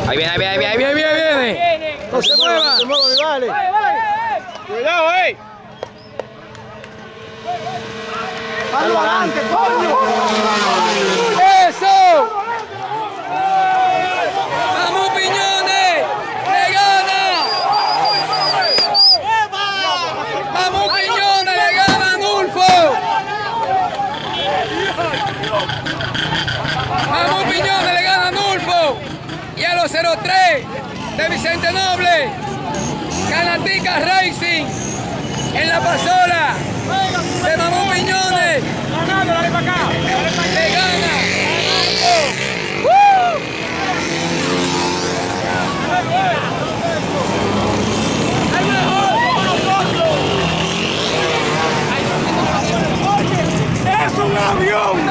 Ahí viene, ahí viene, ahí viene, ahí viene, ahí viene. No se mueva. No se mueva, vale. Cuidado, ¡Hazlo adelante, coño! ¡Eso! ¡Vamos, Piñones! ¡Le gana! ¡Vamos, Piñones! ¡Le gana Anulfo! ¡Vamos, Piñones! ¡Le gana Anulfo! Y a los 03 de Vicente Noble, Canatica Racing en la pasola de Mamón Piñones. Le gana. ¡Es un avión!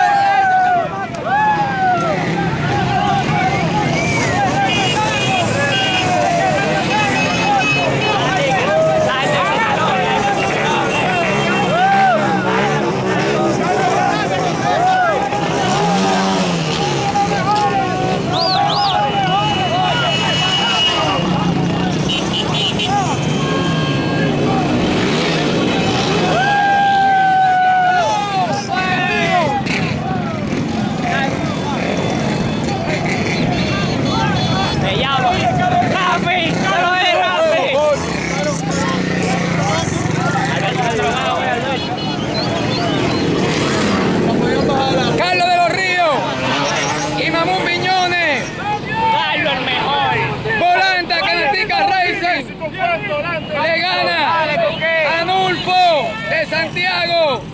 Le gana Anulfo de Santiago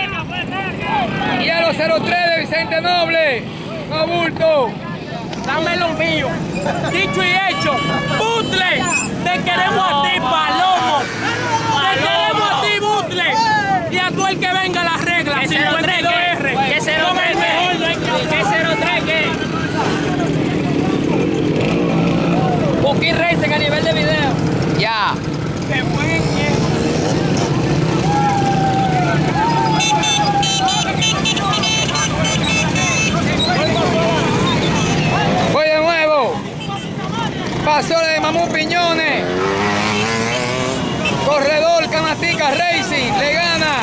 y a los 03 de Vicente Noble. No bulto. Dame lo mío. Dicho y hecho, Butle, te queremos a ti, Palomo. Te queremos a ti, Butle. Y a tú el que venga a las reglas. 52R. ¿Qué 03 ¿Qué 03 qué? Buki Racing a nivel de video. Ya. Se fue Voy de nuevo. Pasola de Mamón Piñones. Corredor Canatica Racing. Le gana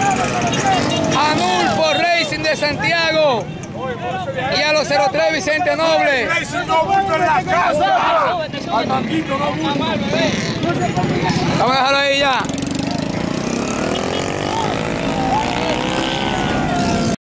Anulfo Racing de Santiago. Y a los 03 Vicente Noble. ¡Racing no bulto en la casa! ¡Al manguito no bulto! Vamos a dejarlo ahí ya.